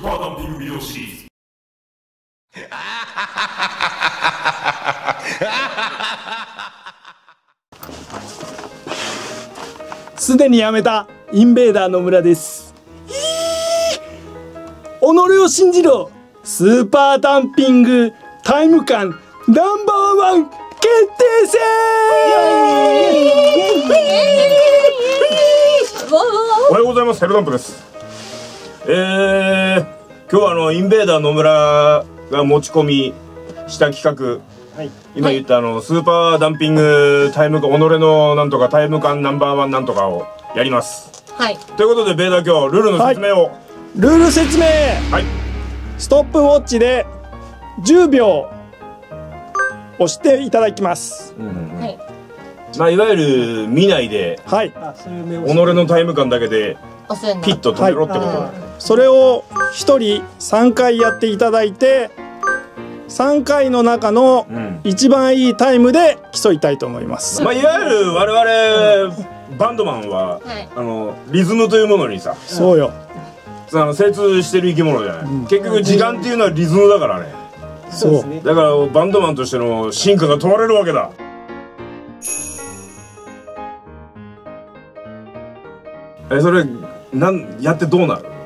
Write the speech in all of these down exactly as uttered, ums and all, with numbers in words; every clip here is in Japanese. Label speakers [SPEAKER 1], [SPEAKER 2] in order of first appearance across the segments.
[SPEAKER 1] パーダンピングビデオシリーズ。
[SPEAKER 2] すでにやめたインベーダーの村です。己を信じろ。スーパーダンピングタイム感ナンバーワン決定戦。
[SPEAKER 3] おはようございます。ヘルダンプです。えー、今日はあのインベーダー野村が持ち込みした企画、はい、今言ったあのスーパーダンピングタイム感、己のなんとかタイム感ナンバーワンなんとかをやります。はい。ということでベーダー今日ルールの説明を、はい、
[SPEAKER 2] ルール説明。はい。ストップウォッチでじゅうびょう押していただきます。うんうんうん、はい。
[SPEAKER 3] まあいわゆる見ないで、はい、己のタイム感だけでピッと止めろってこと、はい、
[SPEAKER 2] それをひとりさんかいやっていただいて、さんかいの中の一番いいタイムで競いたいと思います。
[SPEAKER 3] うん、まあいわゆる我々バンドマンは、はい、あのリズムというものにさ、
[SPEAKER 2] そうよ、
[SPEAKER 3] あの精通してる生き物じゃない。うん、結局時間っていうのはリズムだからね。そうですね。だからバンドマンとしての進化が問われるわけだ。え、それなんやってどうなるの？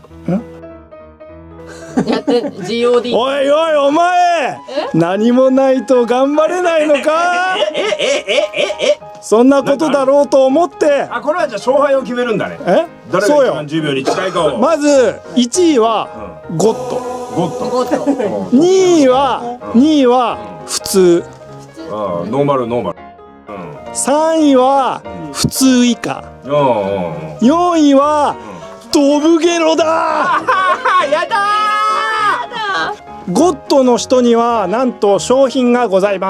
[SPEAKER 4] やって ジーオーディー。
[SPEAKER 2] おいおいお前、何もないと頑張れないのか？
[SPEAKER 3] ええええええ
[SPEAKER 2] そんなことだろうと思って。あ、
[SPEAKER 3] これはじゃあ勝敗を決めるんだね。
[SPEAKER 2] え？
[SPEAKER 3] 誰が一番じゅうびょうに近いかを。
[SPEAKER 2] まずいちいはゴッド。
[SPEAKER 3] ゴッド。ゴッ
[SPEAKER 2] ド。にいはにいは普通。
[SPEAKER 3] ああ、ノーマルノーマル。
[SPEAKER 2] さんいは普通以下。よんいはドブゲロだ。
[SPEAKER 3] やだ
[SPEAKER 2] ー。ゴッドの人にはなんと商品がございます。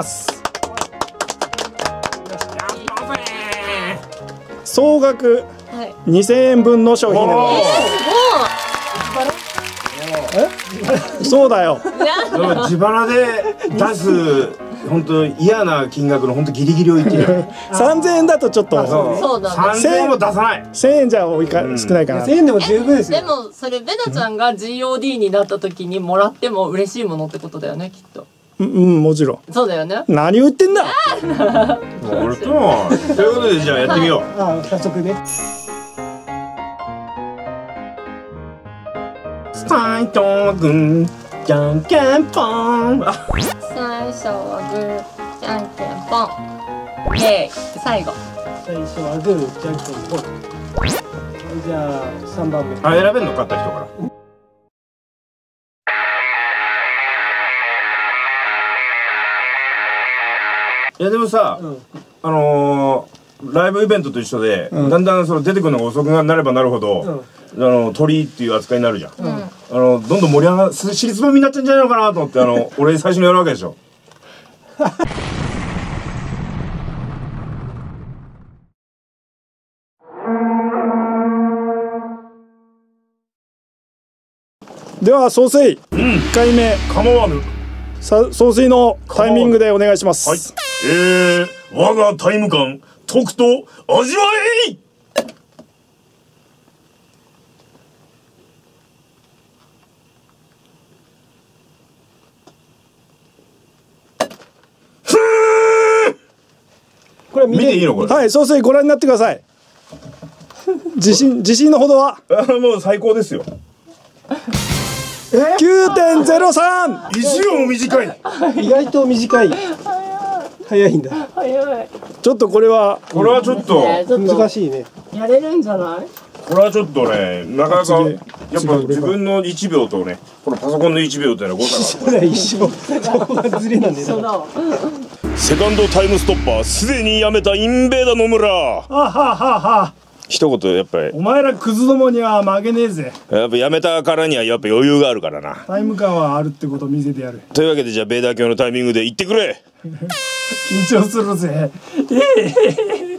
[SPEAKER 2] 総額にせんえんぶんの商品でございます。え？そうだよ。
[SPEAKER 3] 自腹で出す本当嫌な金額の本当ギリギリを言ってる。
[SPEAKER 2] さんぜんえんだとちょっと。
[SPEAKER 4] そうだ。
[SPEAKER 3] さんぜんえんも出さない。
[SPEAKER 2] せんえんじゃ多いか少ないかな。
[SPEAKER 5] せんえんでも十分ですよ。
[SPEAKER 4] でもそれベナちゃんが ジーオーディー になった時にもらっても嬉しいものってことだよね、きっと。
[SPEAKER 2] うん、もちろん。
[SPEAKER 4] そうだよね。
[SPEAKER 2] 何を言ってんだ。
[SPEAKER 3] 俺と。ということでじゃあやってみよう。
[SPEAKER 5] あ、早速ね。
[SPEAKER 3] スタイトーグンじゃんけんぽん。
[SPEAKER 4] 最初はグーじゃんけんぽん。で最後。
[SPEAKER 5] 最初はグーじゃんけんぽん。じゃあさんばんめ。
[SPEAKER 3] あ、選べるの勝った人から。いやでもさ、うん、あのー、ライブイベントと一緒で、うん、だんだんその出てくるのが遅くなればなるほど、うん、あの鳥っていう扱いになるじゃん。うん、あのどんどん盛り上がる尻すぼみになっちゃうんじゃないのかなと思って、あの俺最初にやるわけでしょ。
[SPEAKER 2] では総帥、いっかいめ
[SPEAKER 3] 構わぬ。
[SPEAKER 2] さ総帥のタイミングでお願いします。はい。
[SPEAKER 3] えー、我がタイム感とくと味わえ。これ見ていいのこれ？
[SPEAKER 2] はい、総帥ご覧になってください。自信自信のほどは？
[SPEAKER 3] もう最高ですよ。
[SPEAKER 2] きゅうてんゼロさん。
[SPEAKER 3] いちびょうも短い。
[SPEAKER 5] 意外と短い。早いんだ。
[SPEAKER 4] 早い。
[SPEAKER 2] ちょっとこれは
[SPEAKER 3] これはちょっと
[SPEAKER 5] 難しいね。
[SPEAKER 4] やれるんじゃない？
[SPEAKER 3] これはちょっとね、なかなかやっぱ自分のいちびょうとね、このパソコンのいちびょうっていうのは誤差がある。
[SPEAKER 5] 一緒。そこがズレなんだよ。
[SPEAKER 3] セカンドタイムストッパーすでにやめたインベーダー野村。は
[SPEAKER 2] ははは。
[SPEAKER 3] 一言やっぱり
[SPEAKER 2] お前らクズどもには負けねえぜ。
[SPEAKER 3] やっぱやめたからにはやっぱ余裕があるからな。
[SPEAKER 2] タイム感はあるってことを見せてやる。
[SPEAKER 3] というわけでじゃあベーダー卿のタイミングで言ってくれ。
[SPEAKER 2] 緊張するぜ。ええ。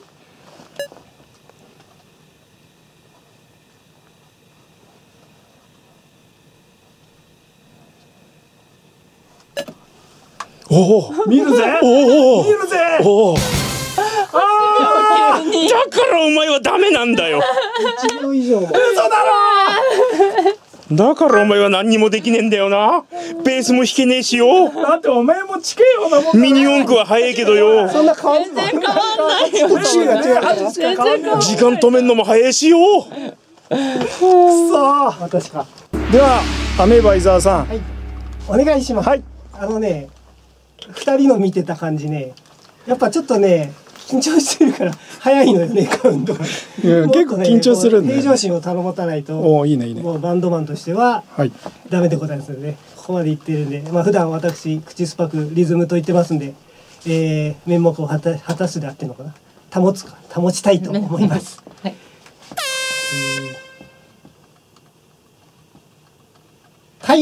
[SPEAKER 2] おお、見るぜ。おお、見るぜ。おお。
[SPEAKER 3] ああ、だからお前はダメなんだよ。
[SPEAKER 5] 一秒以上も。
[SPEAKER 2] 嘘だろ。
[SPEAKER 3] だからお前は何にもできねえんだよな。ベースも弾けねえしよ。
[SPEAKER 2] だってお前も近いようなもんだ。
[SPEAKER 3] ミニ四駆は早いけどよ。
[SPEAKER 5] そんな変わん
[SPEAKER 4] 全然変わんないよ。
[SPEAKER 5] 年が違う。
[SPEAKER 4] 全然変わんない。
[SPEAKER 3] 時間止めんのも早いしよ。
[SPEAKER 2] くそー。
[SPEAKER 5] 私か。
[SPEAKER 2] ではアメーバ伊沢さん、
[SPEAKER 5] はい。お願いします。
[SPEAKER 2] はい。
[SPEAKER 5] あのね、二人の見てた感じね、やっぱちょっとね、緊張してるから早いのよね、カウントが。
[SPEAKER 2] いや結構緊張するんで、
[SPEAKER 5] 平常心を保たないと、
[SPEAKER 2] おおいいねいいね。
[SPEAKER 5] もうバンドマンとしては
[SPEAKER 2] はい。
[SPEAKER 5] ダメでございますよね。ここまで言ってるんで、まあ普段私口酸っぱくリズムと言ってますんで、えー、面目を果た果たすであってんのかな、保つか保ちたいと思います。
[SPEAKER 4] はい。
[SPEAKER 5] はい。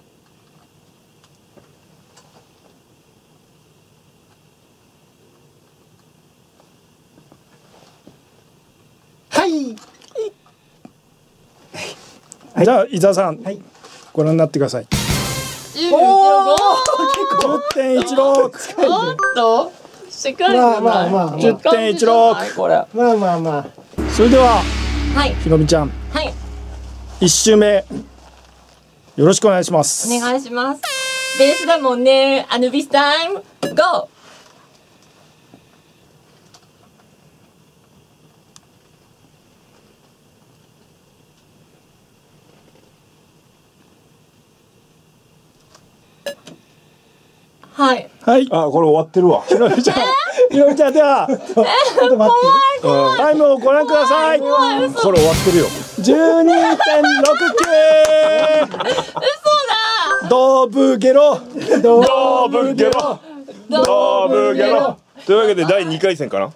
[SPEAKER 5] はい。
[SPEAKER 2] じゃあ伊沢さん、
[SPEAKER 5] はい。
[SPEAKER 2] ご覧になってください。
[SPEAKER 4] じゅう
[SPEAKER 5] おお、
[SPEAKER 2] じゅってんいちろく。
[SPEAKER 4] おっと、しっかりじゃない。
[SPEAKER 5] まあまあまあ
[SPEAKER 2] じゅってんいちろく。
[SPEAKER 4] これ。
[SPEAKER 5] まあまあまあ。
[SPEAKER 2] それでは
[SPEAKER 4] はい。
[SPEAKER 2] ひろみちゃん、
[SPEAKER 4] はい。
[SPEAKER 2] 一周目よろしくお願いします。
[SPEAKER 4] お願いします。ベースだもんね。アヌビスタイム。ゴー。はい。
[SPEAKER 2] はい。
[SPEAKER 3] あ、これ終わってるわ。
[SPEAKER 2] ひろみちゃん、ひろみちゃんでは
[SPEAKER 5] ちょっと待って。
[SPEAKER 2] タイムをご覧ください。
[SPEAKER 3] これ終わってるよ。
[SPEAKER 2] じゅうにてんろくきゅう。
[SPEAKER 4] 嘘だ。
[SPEAKER 2] ドブゲロ。
[SPEAKER 3] ドブゲロ。ドブゲロ。というわけでだいにかい戦かな。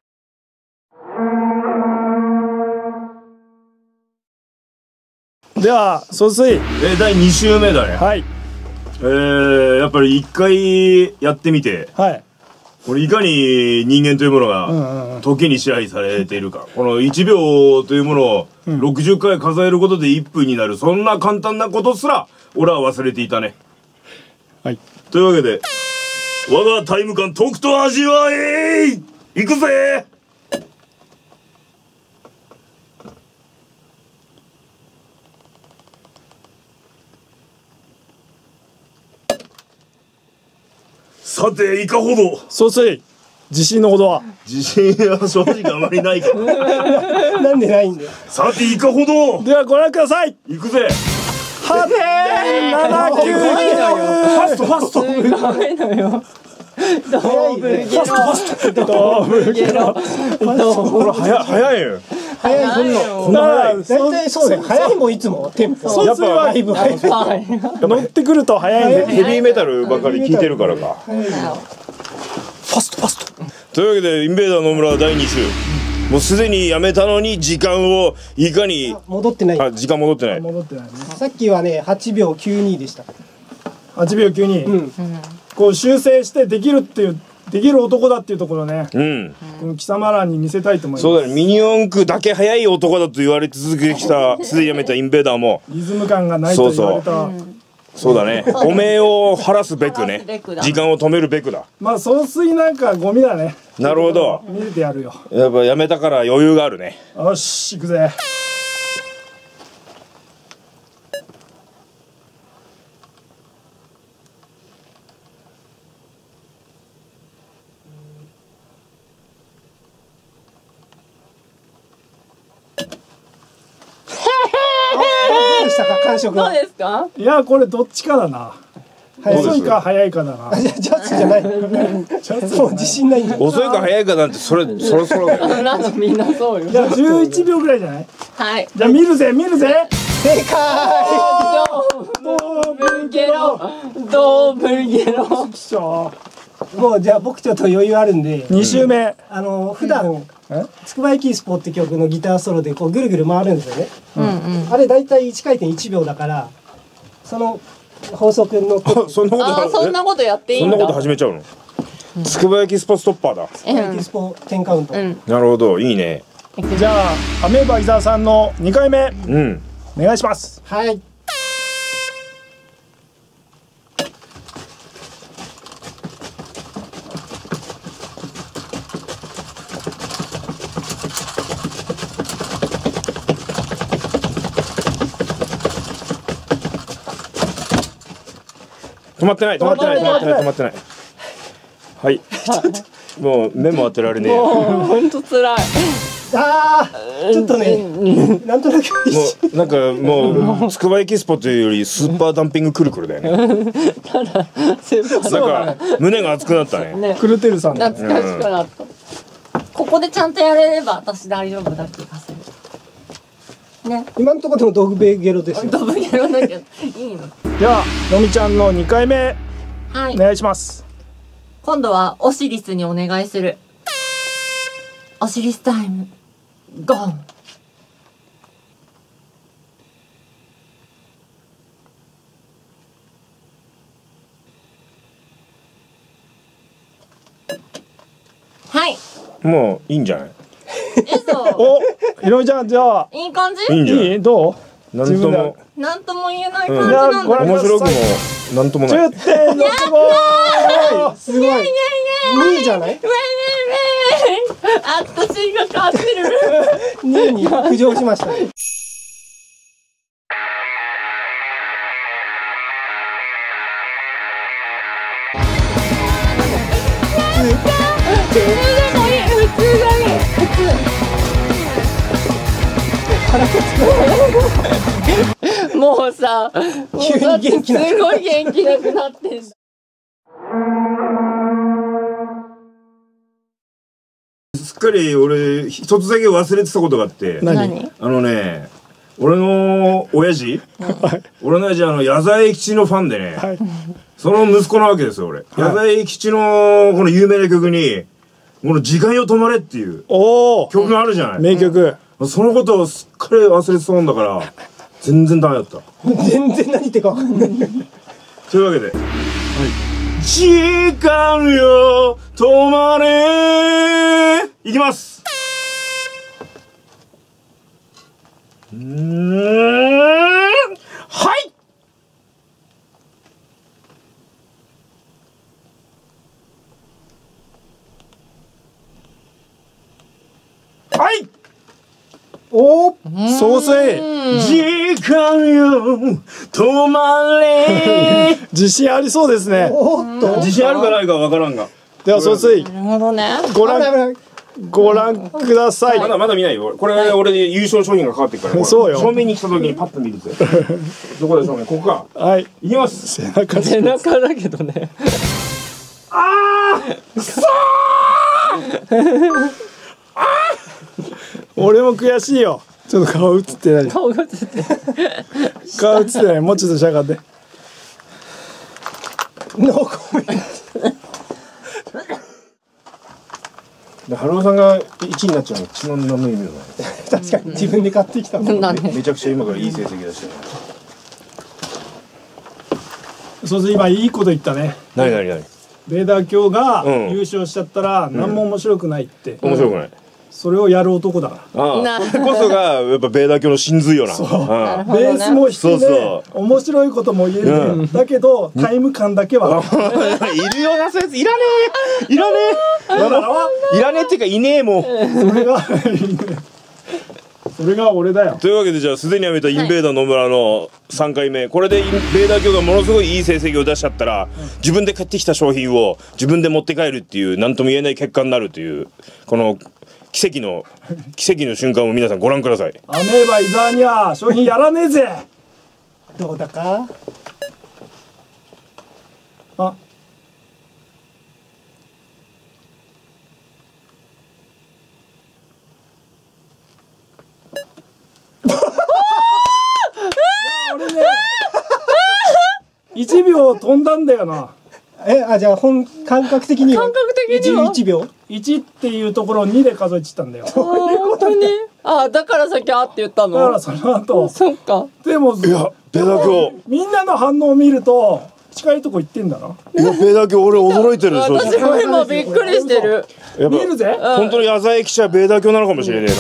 [SPEAKER 2] では総帥、
[SPEAKER 3] えー、だいに週目だね。
[SPEAKER 2] はい
[SPEAKER 3] えー、やっぱりいっかいやってみて、
[SPEAKER 2] はい。
[SPEAKER 3] これいかに人間というもの
[SPEAKER 2] うん
[SPEAKER 3] が
[SPEAKER 2] うんうん。
[SPEAKER 3] 時に支配されているか。このいちびょうというものを
[SPEAKER 2] うん
[SPEAKER 3] ろくじゅっかい数えることでいっぷんになる。そんな簡単なことすら俺は忘れていたね。
[SPEAKER 2] はい。
[SPEAKER 3] というわけで、我がタイム感とくと味わえい。行くぜ。さていかほど。
[SPEAKER 2] 総帥、自信のほどは。
[SPEAKER 3] 自信は正直あまりないから
[SPEAKER 5] なんでないんだよ。
[SPEAKER 3] さていかほど。
[SPEAKER 2] ではご覧ください。
[SPEAKER 3] 行くぜ。
[SPEAKER 2] はてななきゅう。
[SPEAKER 3] ファストファスト。
[SPEAKER 4] すごいのよ。ドーブゲロ。
[SPEAKER 2] ドブゲロ。
[SPEAKER 3] ほら早い早いよ。
[SPEAKER 5] 早い、そんな。
[SPEAKER 3] こんな早い。
[SPEAKER 5] 大体そうだよ。早いもんいつもテンポ。
[SPEAKER 2] 総帥は
[SPEAKER 5] だいぶ早い。
[SPEAKER 2] 乗ってくると早いんで。
[SPEAKER 3] ヘビーメタルばかり聴いてるからか。ファストファスト。というわけでインベーダー野村だいに週。もうすでにやめたのに時間をいかに。
[SPEAKER 5] 戻ってない。
[SPEAKER 3] あ、時間戻ってない。
[SPEAKER 2] 戻ってないね。
[SPEAKER 5] さっきはね、はちびょうきゅうにでした。
[SPEAKER 2] はちびょうきゅうに。
[SPEAKER 5] うん。
[SPEAKER 2] こう修正してできるっていう、できる男だっていうところね、
[SPEAKER 3] うん。
[SPEAKER 2] この貴様らに見せたいと思います。
[SPEAKER 3] そうだね。ミニ四駆だけ速い男だと言われ続けてきた、すでにやめたインベーダーも。
[SPEAKER 2] リズム感がないと言われた。
[SPEAKER 3] そうだね。汚名を晴らすべくね
[SPEAKER 4] 晴らすべく。だ
[SPEAKER 3] 時間を止めるべくだ。
[SPEAKER 2] まあ総帥なんかゴミだね。
[SPEAKER 3] なるほど。
[SPEAKER 2] 見せてやるよ。
[SPEAKER 3] やっぱやめたから余裕があるね。
[SPEAKER 2] よし、行くぜ。
[SPEAKER 5] どうでしたか、感触
[SPEAKER 4] どう
[SPEAKER 5] は。
[SPEAKER 4] ですか？
[SPEAKER 2] いや、これどっちかだな。
[SPEAKER 5] 早い
[SPEAKER 2] 遅いか早いかだな。
[SPEAKER 5] じゃジャッジじゃない。もう自信ないんだよ。
[SPEAKER 3] 遅いか早いかなんてそれそろそろだよ。
[SPEAKER 4] ラジオみんなそうよ。
[SPEAKER 2] じゃあじゅういちびょうぐらいじゃない？
[SPEAKER 4] はい。
[SPEAKER 2] じゃあ見るぜ見るぜ。
[SPEAKER 5] 正解。
[SPEAKER 4] ドーブゲロ。ドーブゲロ。
[SPEAKER 2] しょ
[SPEAKER 5] もうじゃあ僕ちょっと余裕あるんで、
[SPEAKER 2] に週目。
[SPEAKER 5] あの普段
[SPEAKER 2] え
[SPEAKER 5] つくばエキスポって曲のギターソロでこうぐるぐる回るんですよね。
[SPEAKER 4] うんうん。
[SPEAKER 5] あれだいたいいちかいてんいちびょうだから、その法則の
[SPEAKER 3] あそんなこと
[SPEAKER 4] ああ、そんなことやっていいんだ。
[SPEAKER 3] そんなこと始めちゃうの。つくば焼きスポストッパーだ。
[SPEAKER 5] つくばエキスポじゅうカウント。
[SPEAKER 4] うん。
[SPEAKER 3] なるほど、いいね。
[SPEAKER 2] じゃあアメーバ伊沢さんのにかいめ
[SPEAKER 3] うん。
[SPEAKER 2] お願いします。
[SPEAKER 5] はい。
[SPEAKER 3] まってない止まってない止まってない止まってない。はい。もう目も当てられねえ。
[SPEAKER 4] もう本当辛い。
[SPEAKER 5] ああ、ちょっとね、なんとなく。
[SPEAKER 3] もうなんかもうつくばエキスポというよりスーパーダンピングくるくるだよね。なんか胸が熱くなったね。
[SPEAKER 2] クルテルさん。
[SPEAKER 4] 懐かしくなった。ここでちゃんとやれれば私大丈夫だ気がする。ね。
[SPEAKER 5] 今のところでもドブベゲロですよ。
[SPEAKER 4] ドブゲロだけどいいの。
[SPEAKER 2] ではのみちゃんのにかいめ
[SPEAKER 4] はい。
[SPEAKER 2] お願いします。
[SPEAKER 4] 今度はオシリスにお願いする。オシリスタイム。ゴン。はい。
[SPEAKER 3] もういいんじゃない？
[SPEAKER 4] 嘘。
[SPEAKER 2] お、ひろみちゃんじゃあ
[SPEAKER 4] いい感じ？
[SPEAKER 3] いいんじゃない？
[SPEAKER 2] いいどう？
[SPEAKER 3] なんとも
[SPEAKER 4] なんとも言えない感じなん
[SPEAKER 2] じゃあご
[SPEAKER 4] だ。
[SPEAKER 2] 覧
[SPEAKER 3] 面白くもなんともない。
[SPEAKER 2] じゅってんろくご。
[SPEAKER 5] すごい。にいじゃない？
[SPEAKER 4] ウェイウェイウェイ。あったしが勝ってる。
[SPEAKER 5] にいに浮上しましたね。
[SPEAKER 4] 普通でもいい。普通がいい。普通。もうさ、
[SPEAKER 5] 急に元気な
[SPEAKER 4] すごい元気なくなってんだ。
[SPEAKER 3] すっかり俺一つだけ忘れてたことがあって。
[SPEAKER 2] 何？
[SPEAKER 3] あのね、俺の親父、俺の親父あの矢沢永吉のファンでね、
[SPEAKER 2] はい。
[SPEAKER 3] その息子なわけですよ俺。矢沢永吉のこの有名な曲にこの時間よ止まれっていう
[SPEAKER 2] おお。
[SPEAKER 3] 曲があるじゃない。
[SPEAKER 2] 名曲。
[SPEAKER 3] そのことをすっかり忘れてたもんだから全然ダメだった。
[SPEAKER 5] 全然何言ってるかわかんない。
[SPEAKER 3] というわけで、時間よ止まれいきます。うーん、はいはい
[SPEAKER 5] おお。
[SPEAKER 2] 総帥。
[SPEAKER 3] 時間よ止まれ
[SPEAKER 2] 自信ありそうですね。
[SPEAKER 5] おっと。
[SPEAKER 3] 自信あるかないかわからんが。
[SPEAKER 2] では総帥
[SPEAKER 4] なるほどね。
[SPEAKER 2] ご
[SPEAKER 5] 危ない危
[SPEAKER 2] 覧
[SPEAKER 5] ない。
[SPEAKER 2] ご覧ください。
[SPEAKER 3] まだまだ見ないよ。これ俺で優勝商品がかかってるから。
[SPEAKER 2] そうよ
[SPEAKER 3] 正面に来た時にパッと見るぜ。どこでしょうね。ここか。
[SPEAKER 2] はい。
[SPEAKER 3] いきます。
[SPEAKER 2] 背中
[SPEAKER 4] 背中だけどね。
[SPEAKER 3] あーくそ
[SPEAKER 2] 俺も悔しいよ。ちょっと顔映ってない。
[SPEAKER 4] 顔がつって。
[SPEAKER 2] 顔映ってない。もうちょっとしゃがんで。
[SPEAKER 5] ノーコメン
[SPEAKER 3] で春尾さんがいちになっちゃうの一番何の意味もない。
[SPEAKER 5] ト。確かに自分で買ってきたもん。
[SPEAKER 4] なんで。
[SPEAKER 3] めちゃくちゃ今からいい成績出してる。
[SPEAKER 2] そうす今いいこと言ったね。
[SPEAKER 3] 何何何。
[SPEAKER 2] ベーダー教が
[SPEAKER 3] うん
[SPEAKER 2] 優勝しちゃったら何も面白くないって。
[SPEAKER 3] 面白くない。
[SPEAKER 2] それをやる男だから。
[SPEAKER 3] ああ、
[SPEAKER 4] な
[SPEAKER 3] これこそがやっぱベーダー教の真髄よな。
[SPEAKER 2] そう
[SPEAKER 3] ああ
[SPEAKER 4] ほどね
[SPEAKER 2] ベースも
[SPEAKER 3] そう
[SPEAKER 2] 弾け
[SPEAKER 3] そ
[SPEAKER 2] ね、面白いことも言えるね。だけどタイム感だけは。
[SPEAKER 3] いるよなそういうやついらねえいらね
[SPEAKER 2] だから
[SPEAKER 3] えいらねえっていうかいねえもん。
[SPEAKER 2] それがそれが俺だよ。
[SPEAKER 3] というわけでじゃあすでにやめたインベーダー野村のさんかいめ、これでインベーダー教がものすごいいい成績を出しちゃったら、自分で買ってきた商品を自分で持って帰るっていう何とも言えない結果になるというこの奇跡の奇跡の瞬間を皆さんご覧ください。
[SPEAKER 2] アメーバ伊沢には商品やらねえぜ。
[SPEAKER 5] どうだか。
[SPEAKER 2] あ。俺ね、いちびょう飛んだんだよな。
[SPEAKER 5] え、あ、じゃあ本感覚的には
[SPEAKER 4] 感覚的には
[SPEAKER 5] じゅういちびょう。
[SPEAKER 2] いちっていうところをにで数えちったんだよ。だか
[SPEAKER 4] 本当に。あ、だからさっきあって言ったの。
[SPEAKER 2] らその後、
[SPEAKER 4] そっか。
[SPEAKER 2] でも
[SPEAKER 3] いやベーダー教
[SPEAKER 2] みんなの反応を見ると近いとこ行ってんだな。
[SPEAKER 3] いやベーダー教俺驚いてるでしょ。
[SPEAKER 4] 私も今びっくりしてる。
[SPEAKER 3] やっぱ
[SPEAKER 2] 見るぜ。
[SPEAKER 3] 本当に矢沢永吉はベーダー教なのかもしれねえな。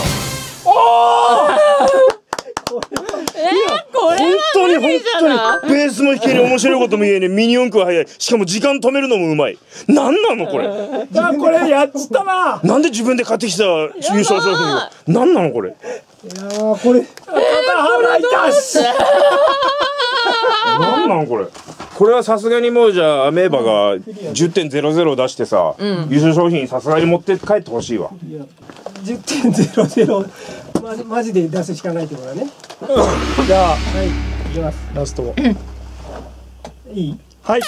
[SPEAKER 4] えー、これ
[SPEAKER 3] 本当に
[SPEAKER 4] は無理じゃ
[SPEAKER 3] 本
[SPEAKER 4] ない。
[SPEAKER 3] 当にベースも弾ける面白いことも言えねえミニ四駆は速いしかも時間止めるのもうまい。なんなのこれ。
[SPEAKER 2] じゃあこれやっちったな。
[SPEAKER 3] なんで自分で買ってきた優勝商品をなんなのこれ。
[SPEAKER 5] いやーこれ
[SPEAKER 2] 肩払いたし。
[SPEAKER 3] なんなのこれ。 これはさすがにもうじゃあアメーバが じゅってんゼロゼロ 出してさ、うん、優勝商品さすがに持って帰ってほしいわ。
[SPEAKER 5] いや じゅってんゼロゼロ マジマジで出すしかないってことだね。
[SPEAKER 2] うん、じゃあ
[SPEAKER 5] はいいきます。
[SPEAKER 2] ラスト
[SPEAKER 5] いい。
[SPEAKER 2] はい。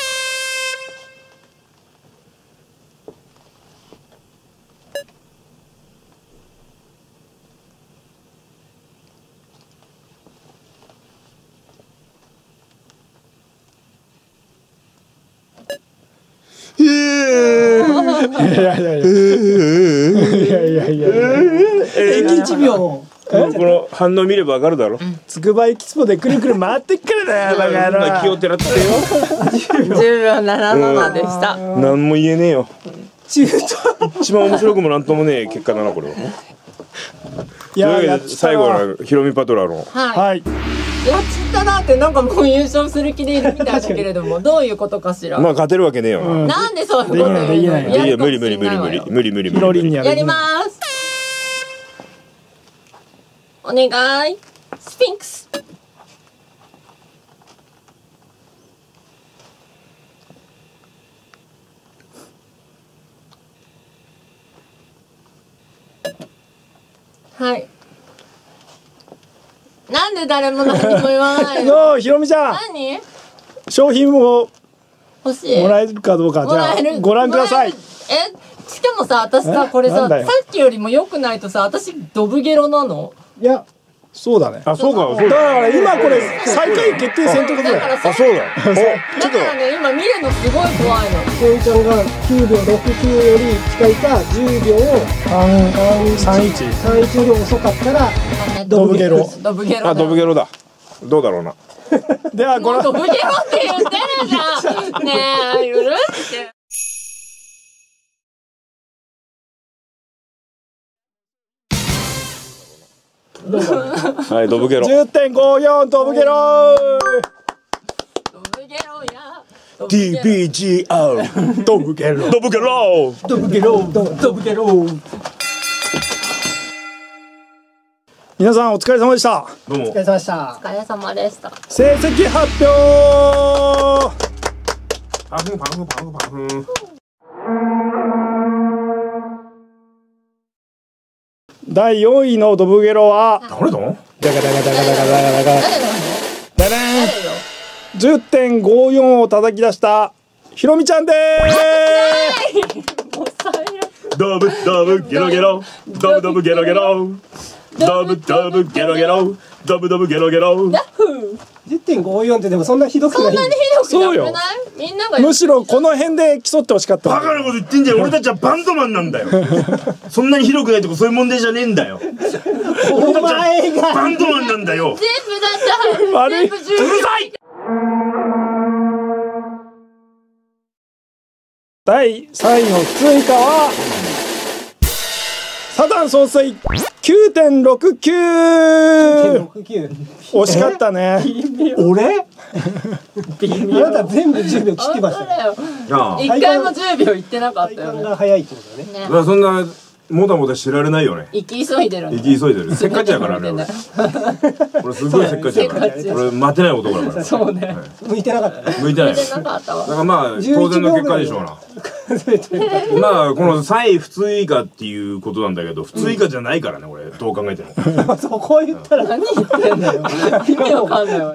[SPEAKER 2] いやいやいやいやいやいや
[SPEAKER 5] 平均いちびょう。
[SPEAKER 3] この反応見ればわかるだろ。
[SPEAKER 2] つくばエキスポでくるくる回ってっからだよバカ野郎。
[SPEAKER 3] 気をてらってよ。
[SPEAKER 4] じゅうびょうななななでした。
[SPEAKER 3] 何も言えねえよ。一番面白くもなんともねえ結果だなこれは。いやいや最後はヒロミパトラーの。
[SPEAKER 4] はい。やっちったなってなんかもう優勝する気でいるみたいだけれどもどういうことかしら。
[SPEAKER 3] まあ勝てるわけねえよな。
[SPEAKER 4] なんでそういうこと言うの。
[SPEAKER 2] できないできない。
[SPEAKER 3] いや無理無理無理無理無理無理
[SPEAKER 2] ヒロリンに
[SPEAKER 4] やります。お願い。スフィンクス。はい。なんで誰も何も言わないの。
[SPEAKER 2] よーひろみちゃん。
[SPEAKER 4] 何？
[SPEAKER 2] 商品を
[SPEAKER 4] 欲しい。
[SPEAKER 2] もらえるかどうかじゃあご覧ください。
[SPEAKER 4] え、しかもさ私さこれささっきよりも良くないとさ私ドブゲロなの？
[SPEAKER 2] いやそうだね。
[SPEAKER 3] あそうかそう
[SPEAKER 2] だから今これ最下位決定戦ってことだよ。
[SPEAKER 3] あそうだ。
[SPEAKER 4] だからね今見るのすごい怖いの。
[SPEAKER 5] ひろみちゃんがきゅうびょうろくきゅうより近いかじゅうびょう
[SPEAKER 2] さんいち
[SPEAKER 5] さんいちより遅かったら
[SPEAKER 2] ドブゲロ。
[SPEAKER 4] ドブゲロ。
[SPEAKER 3] あドブゲロだ。どうだろうな。
[SPEAKER 2] ではご覧。
[SPEAKER 4] ドブゲロって言ってるじゃん。ねえ許して。
[SPEAKER 3] はいドブゲロ。
[SPEAKER 2] じゅってんごよんドブゲロ。
[SPEAKER 4] ドブゲロや。
[SPEAKER 3] ティービージーアール
[SPEAKER 2] ドブゲロ。
[SPEAKER 3] ドブゲロ。
[SPEAKER 5] ドブゲロドブゲロ。
[SPEAKER 2] 皆さんお疲れ様でした。
[SPEAKER 3] どうも。
[SPEAKER 5] お疲れ様でした。
[SPEAKER 4] お疲れ様でした。
[SPEAKER 2] 成績発表。
[SPEAKER 3] パフンパフンパフンパフン。
[SPEAKER 2] だいよんいのドブゲロは
[SPEAKER 3] 誰だ？
[SPEAKER 2] ダガダガダガダガダガダガダダダン じゅってんごよん を叩き出したひろみちゃんで
[SPEAKER 3] ーす。ドブドブゲロゲロドブドブゲロゲロドブドブゲロゲロドブドブゲロゲロ。
[SPEAKER 5] じゅってんごよん ってでもそんなひどくない。
[SPEAKER 4] そんなにひどくなくない？みんなが
[SPEAKER 2] むしろこの辺で競ってほしかった。
[SPEAKER 3] バカなこと言ってんじゃん。俺たちはバンドマンなんだよ。そんなにひどくないとかそういう問題じゃねえんだよ。
[SPEAKER 5] お前が
[SPEAKER 3] バンドマンなんだよ。
[SPEAKER 4] 全部だって
[SPEAKER 2] 悪い。
[SPEAKER 4] 全部じゅう
[SPEAKER 3] うるさい。
[SPEAKER 2] だいさんいの普通以下はサダン総帥 きゅうてんろくきゅう。惜しかったね。
[SPEAKER 5] 俺？あなた全部じゅうびょう切ってましたよ。
[SPEAKER 4] 一回もじゅうびょういってなかったよね。
[SPEAKER 5] が早いってことね。
[SPEAKER 3] まあそんなもたもたしてられないよね。
[SPEAKER 4] 生き急いでる。
[SPEAKER 3] 生き急いでる。せっかちやからね。俺俺すごいせっかちやから。俺待てない男だから。
[SPEAKER 4] そうね。
[SPEAKER 5] 向いてなかったね。
[SPEAKER 3] 向いてない。
[SPEAKER 4] 向いてなかったわ。
[SPEAKER 3] だからまあ当然の結果でしょうな。まあこのさんい普通以下っていうことなんだけど普通以下じゃないからね俺どう考えても。
[SPEAKER 5] そこ言ったら
[SPEAKER 4] 何言ってんだよ。意味わかんないわ。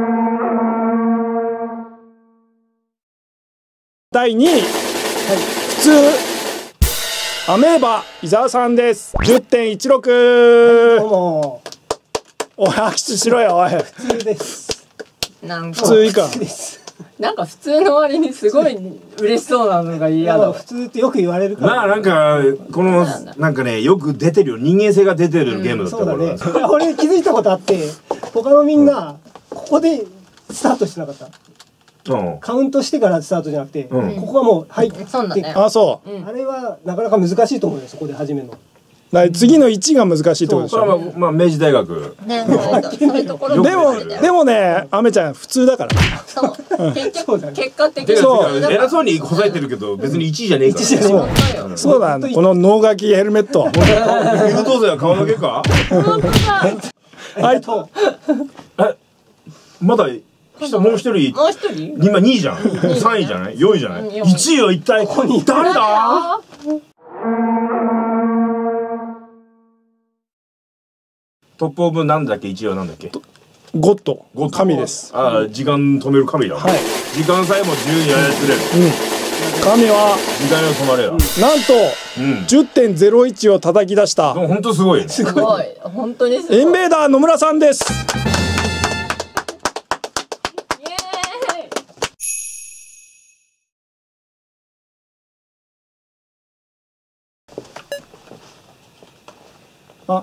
[SPEAKER 2] だいにい、はい、普通アメーバ伊沢さんです。 じゅってんいちろく。
[SPEAKER 5] どうも
[SPEAKER 2] おい握手しろよおい。
[SPEAKER 5] 普通です。
[SPEAKER 4] なんか
[SPEAKER 2] 普通以下。
[SPEAKER 4] なんか普通の割にすごい嬉しそうなのが嫌だ。
[SPEAKER 5] 普通ってよく言われるから。
[SPEAKER 3] まあなんかこのなんかねよく出てるよ人間性が出てるゲームだったから、
[SPEAKER 5] うん、そうだね。俺気づいたことあって他のみんなここでスタートしてなかった。うん、カウントしてからスタートじゃなくて、うん、ここはもう入って、
[SPEAKER 4] そうだね、
[SPEAKER 2] あそう、
[SPEAKER 5] うん、あれはなかなか難しいと思うよそこで始めるの。
[SPEAKER 2] だ次のいちが難しいってことでしょ。
[SPEAKER 3] それはまあ、まあ、明治大学、
[SPEAKER 4] ね、そういうところ
[SPEAKER 2] でもでもねアメちゃん普通だから。
[SPEAKER 4] そう結局結果的に
[SPEAKER 3] そう偉そうに答えてるけど別にいちいじゃねえから。
[SPEAKER 2] そうそうだこの脳書きヘルメット。
[SPEAKER 3] 優等生は顔だけか。
[SPEAKER 4] 本当だ。
[SPEAKER 2] はい。
[SPEAKER 3] えまだ人もう一人
[SPEAKER 4] もう一人
[SPEAKER 3] 今にいじゃんさんいじゃないよんいじゃないいちいは一体誰だ。トップオブなんだっけ、いちいはなんだっけ。
[SPEAKER 2] ゴッド
[SPEAKER 3] ゴッド
[SPEAKER 2] 神です。
[SPEAKER 3] ああ、時間止める神だ。
[SPEAKER 2] はい。
[SPEAKER 3] 時間さえも自由に操れる。
[SPEAKER 2] うん。神は
[SPEAKER 3] 時間よ止まれだ。
[SPEAKER 2] なんと じゅってんゼロいち を叩き出した。
[SPEAKER 3] 本当すごい。
[SPEAKER 4] すごい。本当にすごい。
[SPEAKER 2] インベーダー野村さんです。
[SPEAKER 4] イエーイ。
[SPEAKER 2] あ。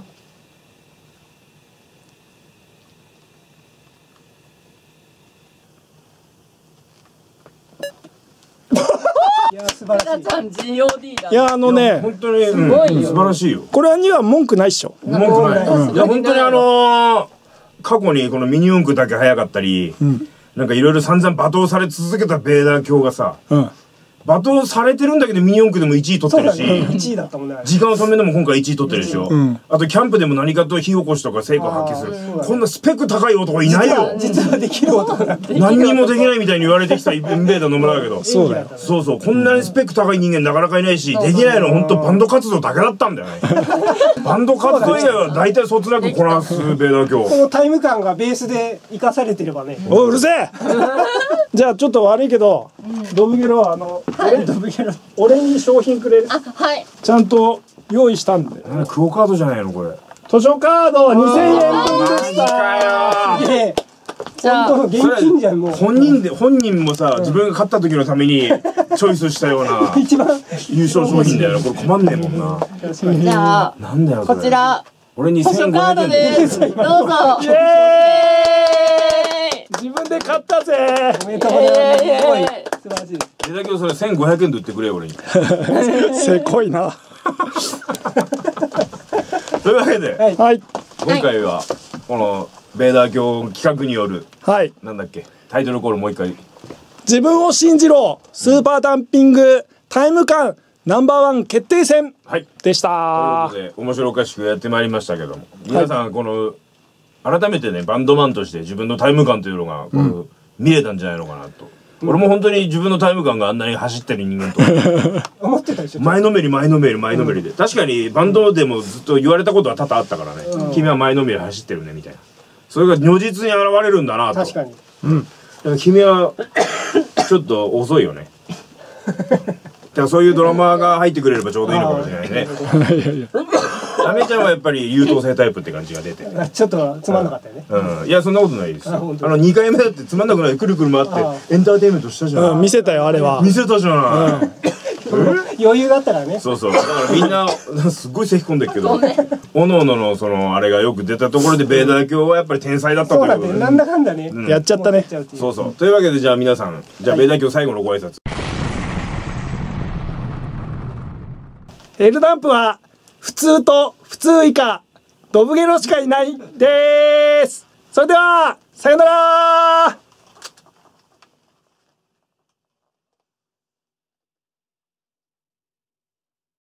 [SPEAKER 5] いや素晴らしい。
[SPEAKER 4] ちゃん ジーオーディー だ。
[SPEAKER 2] いやあのね、
[SPEAKER 3] 本当に
[SPEAKER 4] すごいよ
[SPEAKER 3] 素晴らしいよ。
[SPEAKER 2] これには文句ないっしょ。
[SPEAKER 3] 文句ない。いや本当にあの過去にこのミニ四駆だけ早かったり、なんかいろいろ散々罵倒され続けたベーダー卿がさ、罵倒されてるんだけどミニ四駆でもいちい取ってるし、
[SPEAKER 5] いちいだったもんね。
[SPEAKER 3] 時間を止めでも今回いちい取ってるでしょ。あとキャンプでも何かと火起こしとか成果を発揮する。こんなスペック高い男いないよ。
[SPEAKER 5] 実はできる男だって。
[SPEAKER 3] 何にもできないみたいに言われてきたインベーダー野村だけど。
[SPEAKER 2] そうだよ。
[SPEAKER 3] そうそう、こんなにスペック高い人間なかなかいないし、できないのは本当バンド活動だけだったんだよね。バンド活動以外は大体そつなくこなすベーダー卿。
[SPEAKER 5] このタイム感がベースで生かされてればね。
[SPEAKER 2] おうるせえ。じゃあちょっと悪いけど、ドブゲロあの俺ドブゲロ俺に商品くれる。
[SPEAKER 4] あ、はい。
[SPEAKER 2] ちゃんと用意したんで。
[SPEAKER 3] クオカードじゃないのこれ。
[SPEAKER 2] 図書カードにせんえん分でした。
[SPEAKER 5] いや
[SPEAKER 4] じゃあ
[SPEAKER 5] 現金じゃんもう。
[SPEAKER 3] 本人で本人もさ、自分が勝った時のためにチョイスしたような
[SPEAKER 5] 一番
[SPEAKER 3] 優勝商品だよな。これ困んねえもんな。
[SPEAKER 4] じゃあ
[SPEAKER 3] なんだよ
[SPEAKER 4] こちら
[SPEAKER 3] 俺に
[SPEAKER 4] 図書カードです。どうぞ。
[SPEAKER 2] イエーイ。自分で買ったぜ。
[SPEAKER 5] おめでとうございます。すごい素晴らしい。
[SPEAKER 3] ベーダー卿それせんごひゃくえんで売ってくれよ俺に。
[SPEAKER 2] せこいな。
[SPEAKER 3] というわけで、
[SPEAKER 2] はい。
[SPEAKER 3] 今回はこのベーダー卿企画による
[SPEAKER 2] はい。
[SPEAKER 3] なんだっけタイトルコールもう一回。
[SPEAKER 2] 自分を信じろスーパーダンピングタイム感ナンバーワン決定戦
[SPEAKER 3] はい
[SPEAKER 2] でした。
[SPEAKER 3] ということで面白おかしくやってまいりましたけども、皆さんこの改めてねバンドマンとして自分のタイム感というのがこう、見れたんじゃないのかなと。俺も本当に自分のタイム感があんなに走ってる人間と
[SPEAKER 5] 思ってたでしょ。
[SPEAKER 3] 前のめり前のめり前のめりで、確かにバンドでもずっと言われたことは多々あったからね、君は前のめり走ってるねみたいな、それが如実に現れるんだなと。
[SPEAKER 5] 確かに。
[SPEAKER 3] だから君はちょっと遅いよね。だからそういうドラマーが入ってくれればちょうどいいのかもしれないね。アメちゃんはやっぱり優等生タイプって感じが出て、
[SPEAKER 5] ちょっとつまんなかったよね。
[SPEAKER 3] うん、いやそんなことないです。あのにかいめだってつまんなくないくるくる回ってエンターテインメントしたじゃん。
[SPEAKER 2] うん、見せたよあれは。
[SPEAKER 3] 見せたじゃない。
[SPEAKER 5] 余裕があったからね。
[SPEAKER 3] そうそう。だからみんなすっごい咳込んでるけど、おのおののそのあれがよく出たところでベーダー卿はやっぱり天才だったということで。
[SPEAKER 5] なんだかんだね。
[SPEAKER 2] やっちゃったね。
[SPEAKER 3] そうそう。というわけでじゃあ皆さん、じゃあベーダー卿最後のご挨拶。
[SPEAKER 2] エルダンプは普通と普通以下ドブゲロしかいないです。それではさよなら。